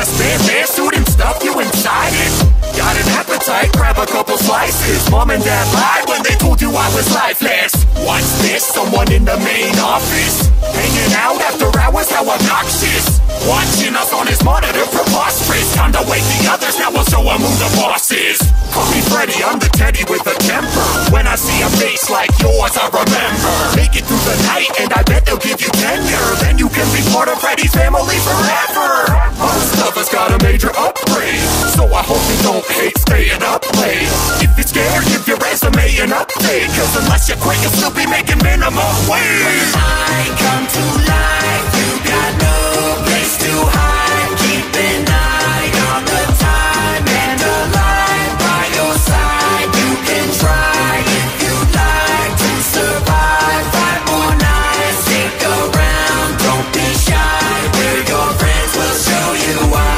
the spare bear suit and stuff you inside it? Got an appetite, grab a couple slices. Mom and dad lied when they told you I was lifeless. Watch this, someone in the main office, hanging out after hours, how obnoxious. Watching us on his monitor, preposterous. Time to wake the others, now we'll show him who the boss is. Call me Freddy, I'm the teddy with a temper. When I see a face like yours, I remember. Make it through the night and I bet they'll give you tenure. Then you can be part of Freddy's family forever. Most of us got a major upgrade, so I hope you don't hate staying up late. If you're scared, give your resume an update, cause unless you quit, you'll still be making minimum wage. When I come to life, you got no place to hide. Keep an eye on the time and a line by your side. You can try if you like to survive 5 more nights. Stick around, don't be shy. We're your friends, we'll show you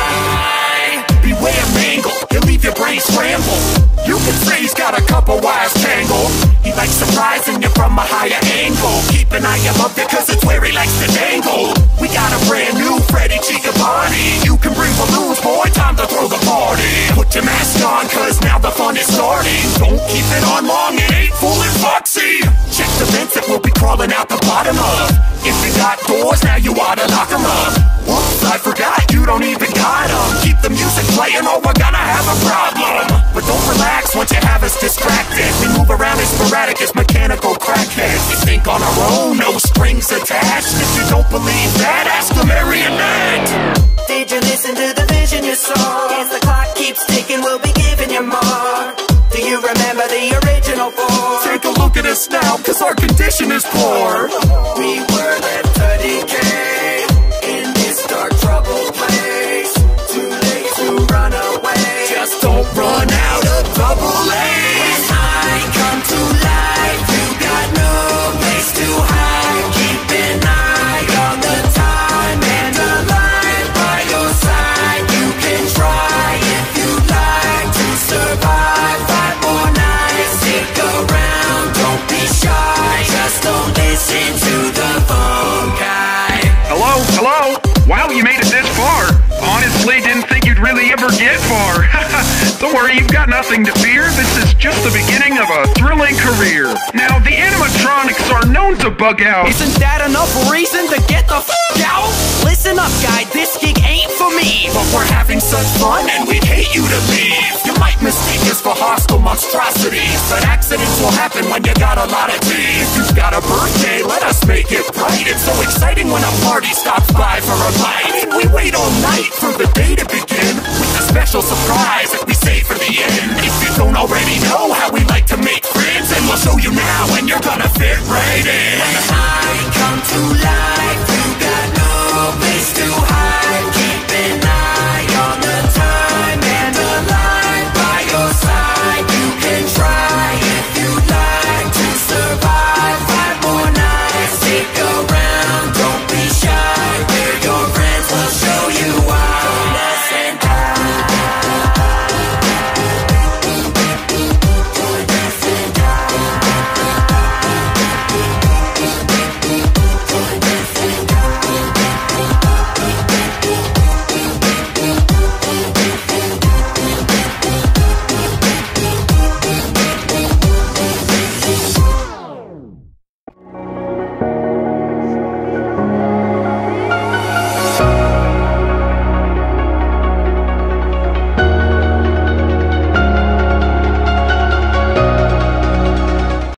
why. Beware Mangle, he'll leave your brain scrambled. You can say he's got a couple wires tangled. He likes surprising you from a higher angle. Keep an eye above it cause it's where he likes to dangle. We got a brand new Freddy, Chica body. You can bring balloons, boy, time to throw the party. Put your mask on cause now the fun is starting. Don't keep it on long, it ain't fooling Foxy. Check the vents that we'll be crawling out the bottom of. If you got doors, now you oughta lock them up. Whoops, I forgot, you don't even got them. Keep the music playing or we're gonna have a problem. But don't relax once you have us distracted. We move around as sporadic as mechanical crackheads. We think on our own, no strings attached. If you don't believe that, ask the Marionette. Did you listen to the vision you saw? As the clock keeps ticking, we'll be giving you more. Do you remember the original four? Take a look at us now, cause our condition is poor. We were left to decay in this dark, troubled place. Too late to run away. Just don't run out of bubble lace. When I come to life, you got no place to hide. Keep an eye on the time and a line by your side. You can try if you like to survive 5 more nights. Stick around, don't be shy. Just don't listen to the phone guy. Hello? Hello? Wow, you made it this far. Honestly, didn't think you'd really ever get far. Don't worry, you've got nothing to fear. This is just the beginning of a thrilling career. Now, the animatronics are known to bug out. Isn't that enough reason to get the f*** out? Listen up, guy, this gig ain't for me. But we're having such fun and we'd hate you to leave. You might mistake us for hostile monstrosities, but accidents will happen when you got a lot of teeth. If you've got a birthday, let us make it bright. It's so exciting when a party stops by for a bite. And we wait all night for the day to begin with a special surprise that we save for the end. If you don't already know how we like to make friends, and we'll show you now, and you're gonna